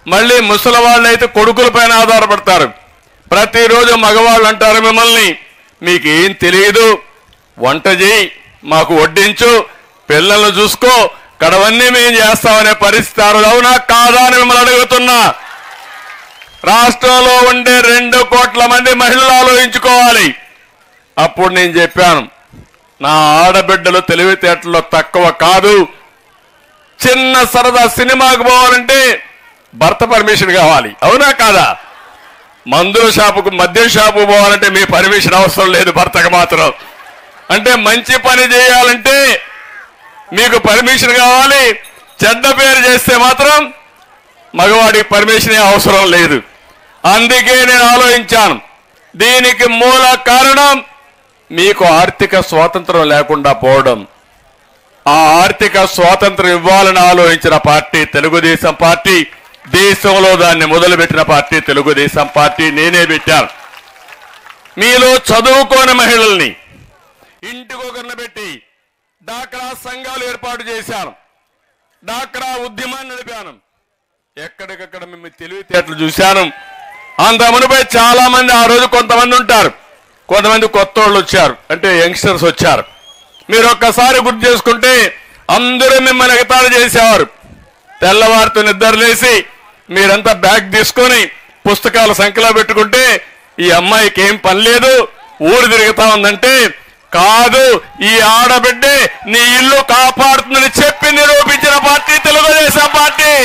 మళ్ళీ ముసలి వాళ్ళు అయితే కొడుకులపైన ఆధారపడతారు. ప్రతిరోజు మగవాళ్ళు అంటారు మిమ్మల్ని, మీకేం తెలియదు, వంట చేయి, మాకు వడ్డించు, పిల్లలను చూసుకో, కడవన్నీ మేము చేస్తామనే పరిస్థితి. అవునా కాదా అని మిమ్మల్ని అడుగుతున్నా. రాష్ట్రంలో ఉండే 2 కోట్ల మంది మహిళలు ఆలోచించుకోవాలి. అప్పుడు నేను చెప్పాను, నా ఆడబిడ్డలు తెలివితేటల్లో తక్కువ కాదు. చిన్న సరదా సినిమాకు పోవాలంటే భర్త పర్మిషన్ కావాలి, అవునా కాదా? మందుల షాపుకు, మద్యం షాపుకు పోవాలంటే మీ పర్మిషన్ అవసరం లేదు, భర్తకు మాత్రం. అంటే మంచి పని చేయాలంటే మీకు పర్మిషన్ కావాలి, చెడ్డ పేరు చేస్తే మాత్రం మగవాడికి పర్మిషన్ అవసరం లేదు. అందుకే నేను ఆలోచించాను, దీనికి మూల కారణం మీకు ఆర్థిక స్వాతంత్రం లేకుండా పోవడం. ఆ ఆర్థిక స్వాతంత్రం ఇవ్వాలని ఆలోచించిన పార్టీ తెలుగుదేశం పార్టీ. దేశంలో దాన్ని మొదలుపెట్టిన పార్టీ తెలుగుదేశం పార్టీ. నేనే పెట్టాను. మీలో చదువుకోని మహిళల్ని ఇంటికొకరిని పెట్టి డాక్రా సంఘాలు ఏర్పాటు చేశాను, డాక్రా ఉద్యమాన్ని నడిపాను. ఎక్కడికక్కడ మేము తెలివితేటలు చూశాను. అంత మునిపై చాలా మంది, ఆ రోజు కొంతమంది ఉంటారు, కొంతమంది కొత్త వాళ్ళు వచ్చారు, అంటే యంగ్స్టర్స్ వచ్చారు. మీరు ఒక్కసారి గుర్తు చేసుకుంటే అందరూ మిమ్మల్ని ఎగతాళి చేసేవారు. తెల్లవారితో నిద్రలేసి మీరంతా బ్యాగ్ తీసుకొని పుస్తకాలు సంఖ్యలో పెట్టుకుంటే ఈ అమ్మాయికి ఏం పని లేదు, ఊరు తిరుగుతా ఉందంటే, కాదు, ఈ ఆడబిడ్డే నీ ఇల్లు కాపాడుతుందని చెప్పి నిరూపించిన పార్టీ తెలుగుదేశం పార్టీ.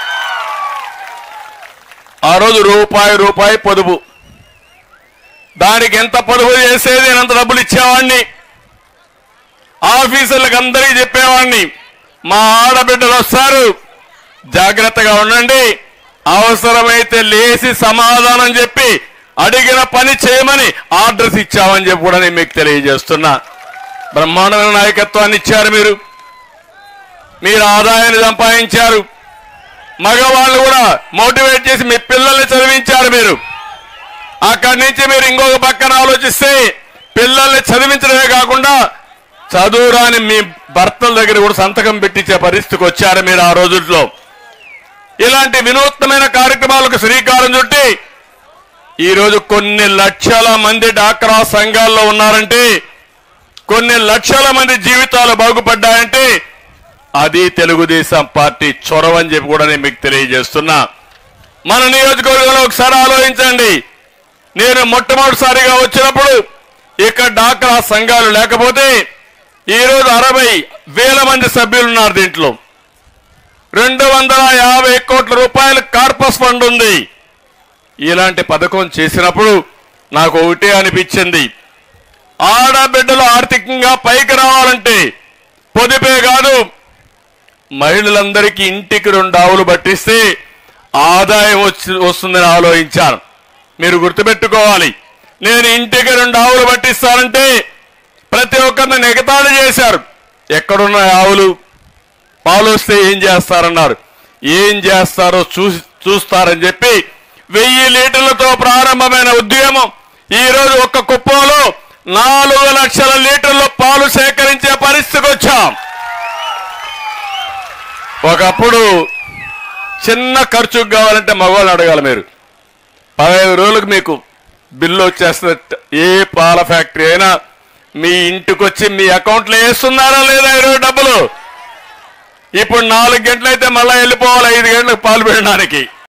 ఆ రోజు రూపాయి పొదుపు, దానికి ఎంత పొదుపు చేసేది అంత డబ్బులు ఇచ్చేవాడిని. ఆఫీసర్లకు అందరికీ చెప్పేవాడిని, మా ఆడబిడ్డలు వస్తారు, జాగ్రత్తగా ఉండండి, అవసరమైతే లేచి సమాధానం చెప్పి అడిగిన పని చేయమని ఆర్డర్స్ ఇచ్చామని చెప్పి కూడా నేను మీకు తెలియజేస్తున్నా. బ్రహ్మాండమైన నాయకత్వాన్ని ఇచ్చారు మీరు. మీరు ఆదాయాన్ని సంపాదించారు. మగవాళ్ళు కూడా మోటివేట్ చేసి మీ పిల్లల్ని చదివించారు మీరు. అక్కడి నుంచి మీరు ఇంకొక పక్కన ఆలోచిస్తే పిల్లల్ని చదివించడమే కాకుండా చదువురాని మీ భర్తల దగ్గర కూడా సంతకం పెట్టించే పరిస్థితికి వచ్చారు మీరు ఆ రోజుల్లో. ఇలాంటి వినూత్నమైన కార్యక్రమాలకు శ్రీకారం చుట్టి ఈరోజు కొన్ని లక్షల మంది డాక్రా సంఘాల్లో ఉన్నారంటే, కొన్ని లక్షల మంది జీవితాలు బాగుపడ్డాయంటే అది తెలుగుదేశం పార్టీ చొరవ అని చెప్పి కూడా నేను మీకు తెలియజేస్తున్నా. మన నియోజకవర్గంలో ఒకసారి ఆలోచించండి. నేను మొట్టమొదటిసారిగా వచ్చినప్పుడు ఇక్కడ డాక్రా సంఘాలు లేకపోతే ఈరోజు 60,000 మంది సభ్యులు ఉన్నారు. దీంట్లో 250 కోట్ల రూపాయల కార్పస్ ఫండ్ ఉంది. ఇలాంటి పథకం చేసినప్పుడు నాకు ఒకటే అనిపించింది, ఆడబిడ్డలు ఆర్థికంగా పైకి రావాలంటే పొదుపే కాదు, మహిళలందరికీ ఇంటికి 2 ఆవులు పట్టిస్తే ఆదాయం వస్తుందని ఆలోచించాను. మీరు గుర్తుపెట్టుకోవాలి, నేను ఇంటికి 2 ఆవులు పట్టిస్తానంటే ప్రతి ఒక్కరిని ఎగతాళి చేశారు. ఎక్కడున్న ఆవులు, పాలు వస్తే ఏం చేస్తారన్నారు. ఏం చేస్తారో చూస్తారని చెప్పి 1000 లీటర్లతో ప్రారంభమైన ఉద్యమం ఈరోజు ఒక్క కుప్పంలో 4 లక్షల లీటర్ల పాలు సేకరించే పరిస్థితికి వచ్చాం. ఒకప్పుడు చిన్న ఖర్చుకు కావాలంటే మగవాళ్ళు అడగాలి. మీరు 15 రోజులకు మీకు బిల్లు వచ్చేస్తుంది. ఏ పాల ఫ్యాక్టరీ అయినా మీ ఇంటికి వచ్చి మీ అకౌంట్లో వేస్తున్నారా లేదా ఈరోజు డబ్బులు? ఇప్పుడు 4 గంటలైతే మళ్ళీ వెళ్ళిపోవాలి 5 గంటలకు పాలు పెట్టడానికి.